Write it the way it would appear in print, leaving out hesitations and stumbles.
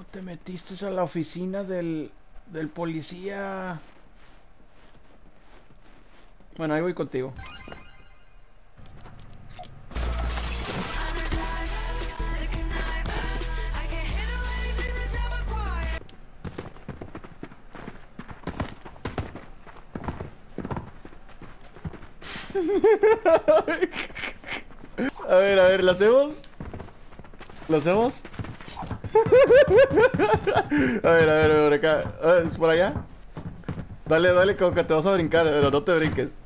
te metiste a la oficina del policía? Bueno, ahí voy contigo. A ver, ¿la hacemos? ¿Lo hacemos? A ver, por acá. ¿Es por allá? Dale, dale, como que te vas a brincar, pero no te brinques.